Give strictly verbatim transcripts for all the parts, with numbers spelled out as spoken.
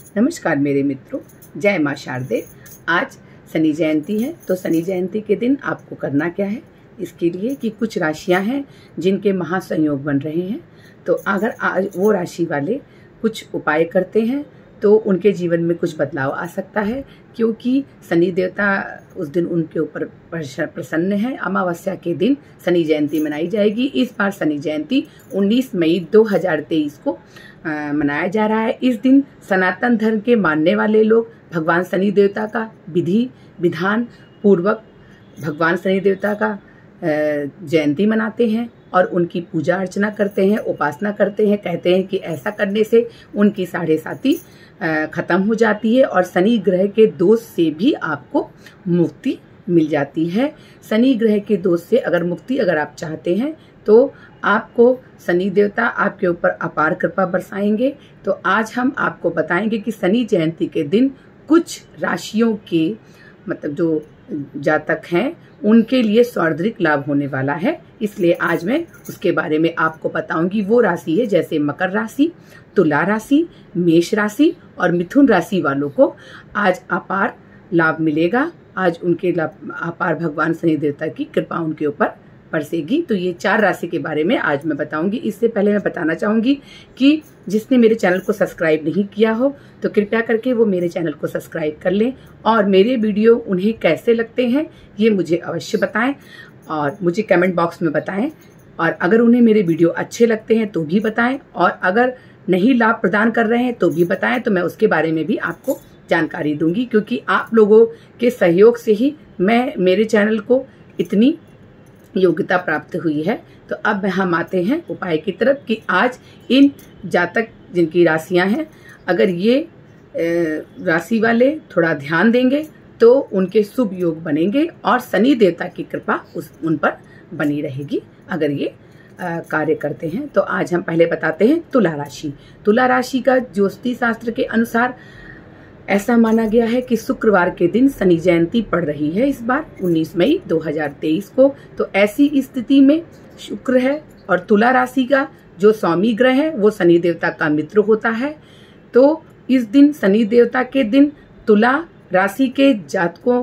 नमस्कार मेरे मित्रों, जय माँ शारदे। आज शनि जयंती है, तो शनि जयंती के दिन आपको करना क्या है, इसके लिए कि कुछ राशियां हैं जिनके महासंयोग बन रहे हैं। तो अगर आज वो राशि वाले कुछ उपाय करते हैं तो उनके जीवन में कुछ बदलाव आ सकता है, क्योंकि शनि देवता उस दिन उनके ऊपर प्रसन्न है। अमावस्या के दिन शनि जयंती मनाई जाएगी। इस बार शनि जयंती उन्नीस मई दो हज़ार तेईस को आ, मनाया जा रहा है। इस दिन सनातन धर्म के मानने वाले लोग भगवान शनि देवता का विधि विधान पूर्वक भगवान शनि देवता का जयंती मनाते हैं और उनकी पूजा अर्चना करते हैं, उपासना करते हैं। कहते हैं कि ऐसा करने से उनकी साढ़े साती खत्म हो जाती है और शनि ग्रह के दोष से भी आपको मुक्ति मिल जाती है। शनि ग्रह के दोष से अगर मुक्ति अगर आप चाहते हैं तो आपको शनि देवता आपके ऊपर अपार कृपा बरसाएंगे। तो आज हम आपको बताएंगे कि शनि जयंती के दिन कुछ राशियों के मतलब जो जातक हैं उनके लिए सौर्द्रिक लाभ होने वाला है, इसलिए आज मैं उसके बारे में आपको बताऊंगी। वो राशि है जैसे मकर राशि, तुला राशि, मेष राशि और मिथुन राशि वालों को आज अपार लाभ मिलेगा। आज उनके लाभ अपार भगवान शनि देवता की कृपा उनके ऊपर बरसेगी। तो ये चार राशि के बारे में आज मैं बताऊंगी। इससे पहले मैं बताना चाहूंगी कि जिसने मेरे चैनल को सब्सक्राइब नहीं किया हो तो कृपया करके वो मेरे चैनल को सब्सक्राइब कर लें और मेरे वीडियो उन्हें कैसे लगते हैं ये मुझे अवश्य बताएं और मुझे कमेंट बॉक्स में बताएं। और अगर उन्हें मेरे वीडियो अच्छे लगते हैं तो भी बताएं, और अगर नहीं लाभ प्रदान कर रहे हैं तो भी बताएं, तो मैं उसके बारे में भी आपको जानकारी दूंगी, क्योंकि आप लोगों के सहयोग से ही मैं मेरे चैनल को इतनी योग्यता प्राप्त हुई है। तो अब हम आते हैं उपाय की तरफ कि आज इन जातक जिनकी राशियां हैं, अगर ये राशि वाले थोड़ा ध्यान देंगे तो उनके शुभ योग बनेंगे और शनि देवता की कृपा उस उन पर बनी रहेगी अगर ये कार्य करते हैं। तो आज हम पहले बताते हैं तुला राशि। तुला राशि का ज्योतिष शास्त्र के अनुसार ऐसा माना गया है कि शुक्रवार के दिन शनि जयंती पड़ रही है इस बार उन्नीस मई दो हज़ार तेईस को। तो ऐसी स्थिति में शुक्र है और तुला राशि का जो स्वामी ग्रह है वो शनि देवता का मित्र होता है। तो इस दिन शनि देवता के दिन तुला राशि के जातकों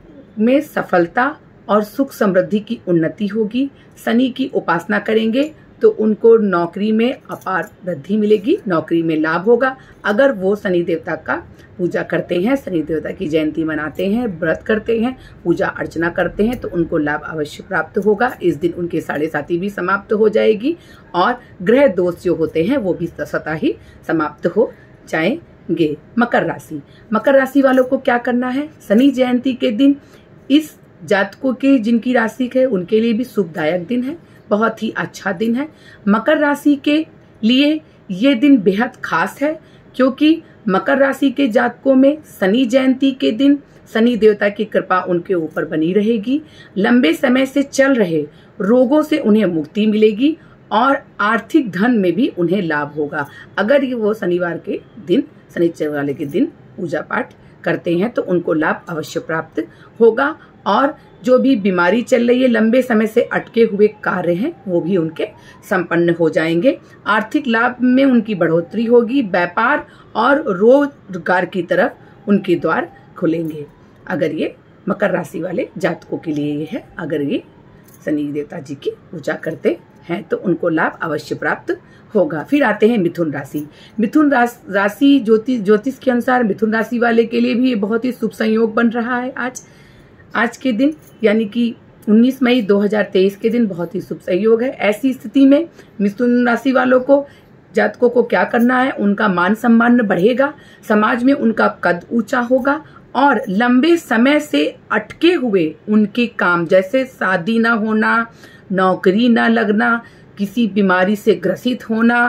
में सफलता और सुख समृद्धि की उन्नति होगी। शनि की उपासना करेंगे तो उनको नौकरी में अपार वृद्धि मिलेगी, नौकरी में लाभ होगा। अगर वो शनि देवता का पूजा करते हैं, शनि देवता की जयंती मनाते हैं, व्रत करते हैं, पूजा अर्चना करते हैं तो उनको लाभ अवश्य प्राप्त होगा। इस दिन उनके साढ़े साती भी समाप्त हो जाएगी और ग्रह दोष जो होते हैं वो भी स्वतः ही समाप्त हो जाएंगे। मकर राशि, मकर राशि वालों को क्या करना है, शनि जयंती के दिन इस जातकों के जिनकी राशि है उनके लिए भी शुभदायक दिन है, बहुत ही अच्छा दिन है। मकर राशि के लिए ये दिन बेहद खास है, क्योंकि मकर राशि के जातकों में शनि जयंती के दिन शनि देवता की कृपा उनके ऊपर बनी रहेगी। लंबे समय से चल रहे रोगों से उन्हें मुक्ति मिलेगी और आर्थिक धन में भी उन्हें लाभ होगा। अगर ये वो शनिवार के दिन शनिचर वाले के दिन पूजा पाठ करते हैं तो उनको लाभ अवश्य प्राप्त होगा और जो भी बीमारी चल रही है, लंबे समय से अटके हुए कार्य हैं वो भी उनके संपन्न हो जाएंगे। आर्थिक लाभ में उनकी बढ़ोतरी होगी। व्यापार और रोजगार की तरफ उनके द्वार खुलेंगे। अगर ये मकर राशि वाले जातकों के लिए ये है, अगर ये शनि देवता जी की पूजा करते हैं तो उनको लाभ अवश्य प्राप्त होगा। फिर आते हैं मिथुन राशि। मिथुन राशि ज्योतिष ज्योतिष के अनुसार मिथुन राशि वाले के लिए भी ये बहुत ही शुभ संयोग बन रहा है। आज आज के दिन यानी कि उन्नीस मई दो हज़ार तेईस के दिन बहुत ही शुभ संयोग है। ऐसी स्थिति में मिथुन राशि वालों को जातकों को क्या करना है, उनका मान सम्मान बढ़ेगा, समाज में उनका कद ऊंचा होगा और लंबे समय से अटके हुए उनके काम जैसे शादी ना होना, नौकरी ना लगना, किसी बीमारी से ग्रसित होना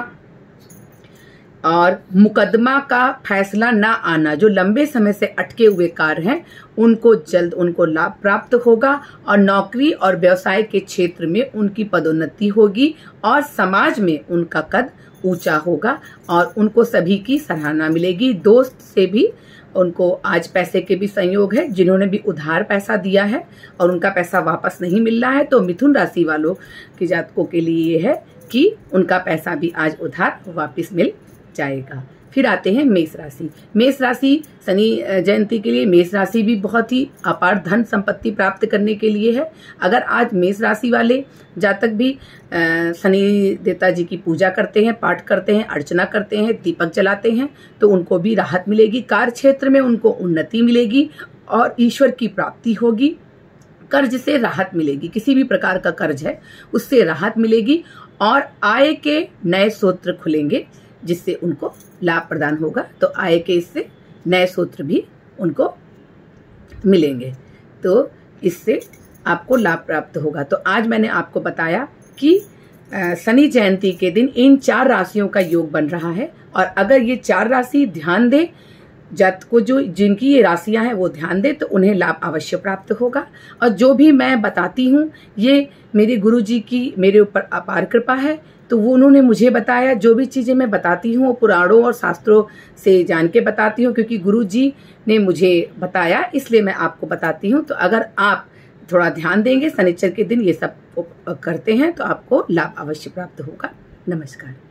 और मुकदमा का फैसला ना आना, जो लंबे समय से अटके हुए कार्य हैं उनको जल्द उनको लाभ प्राप्त होगा और नौकरी और व्यवसाय के क्षेत्र में उनकी पदोन्नति होगी और समाज में उनका कद ऊंचा होगा और उनको सभी की सराहना मिलेगी। दोस्त से भी उनको आज पैसे के भी संयोग है, जिन्होंने भी उधार पैसा दिया है और उनका पैसा वापस नहीं मिल रहा है तो मिथुन राशि वालों के जातकों के लिए ये है कि उनका पैसा भी आज उधार वापस मिल जाएगा। फिर आते हैं मेष राशि। मेष राशि शनि जयंती के लिए मेष राशि भी बहुत ही अपार धन संपत्ति प्राप्त करने के लिए है। अगर आज मेष राशि वाले जातक भी शनि देवता जी की पूजा करते हैं, पाठ करते हैं, अर्चना करते हैं, दीपक जलाते हैं, तो उनको भी राहत मिलेगी। कार्य क्षेत्र में उनको उन्नति मिलेगी और ईश्वर की प्राप्ति होगी। कर्ज से राहत मिलेगी, किसी भी प्रकार का कर्ज है उससे राहत मिलेगी और आय के नए स्रोत खुलेंगे जिससे उनको लाभ प्रदान होगा। तो आय के इससे नए स्रोत भी उनको मिलेंगे, तो इससे आपको लाभ प्राप्त होगा। तो आज मैंने आपको बताया कि शनि जयंती के दिन इन चार राशियों का योग बन रहा है और अगर ये चार राशि ध्यान दे, जात को जो जिनकी ये राशियां हैं वो ध्यान दे, तो उन्हें लाभ अवश्य प्राप्त होगा। और जो भी मैं बताती हूँ ये मेरे गुरु जी की मेरे ऊपर अपार कृपा है, तो वो उन्होंने मुझे बताया। जो भी चीज़ें मैं बताती हूँ वो पुराणों और शास्त्रों से जान के बताती हूँ, क्योंकि गुरु जी ने मुझे बताया इसलिए मैं आपको बताती हूँ। तो अगर आप थोड़ा ध्यान देंगे, शनिचर के दिन ये सब करते हैं, तो आपको लाभ अवश्य प्राप्त होगा। नमस्कार।